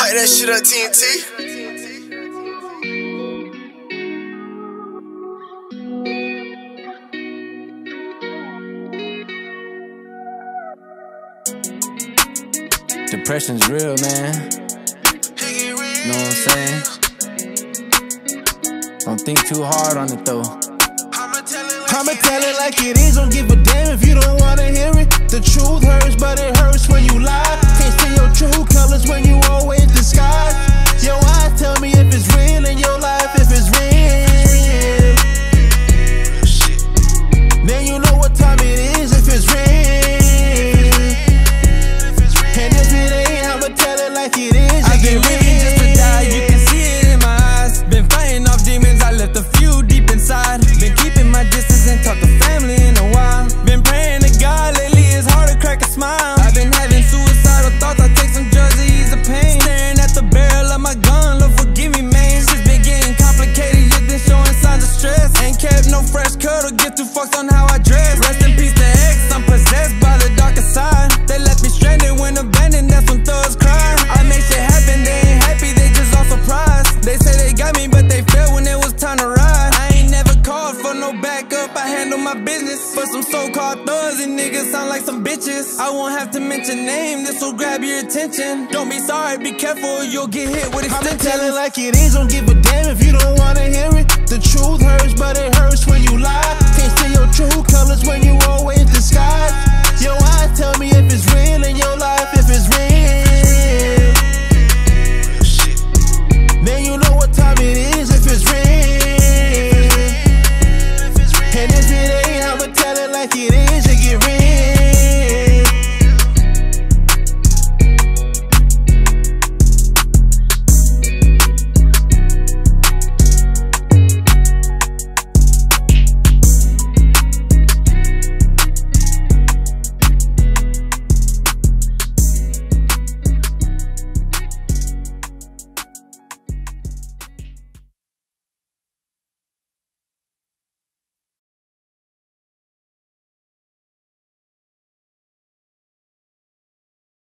Light that shit up, TNT. Depression's real, man. Know what I'm saying? Don't think too hard on it though. I'ma tell it like it is, don't give a damn if you don't wanna hear it. The truth hurts, but it hurts when you lie. Can't see your true colors when you always disguise. Your eyes tell me if it's real in your life, if it's real. Then you know what time it is, if it's real. And if it ain't, I'ma tell it like it is. I get ready just to die, you can see it in my eyes. Been fighting off demons, I left a few deep inside. Been keeping my distance and talk to family in a while. Been praying to God lately, it's hard to crack a smile. I've been having suicidal thoughts, I take some drugs to ease the pain. Staring at the barrel of my gun, Lord forgive me, man. Shit's been getting complicated, yet been showing signs of stress. Ain't kept no fresh cut or get too fucked on how I dress. Rest in peace to X, I'm possessed by the darker side. They left me stranded when abandoned, that's when thugs cry. I make shit happen, they ain't happy, they just all surprised. They say they got me, but they failed when it was time to ride. I ain't never called for no backup, I handle my business. For some so-called thugs and niggas sound like some bitches. I won't have to mention name, this will grab your attention. Don't be sorry, be careful, you'll get hit with extensions. I'ma tell it like it is, don't give a damn if you don't wanna hear it. The truth hurts, but it hurts when you lie. Can't see your true colors when you always disguise. Your eyes tell me if it's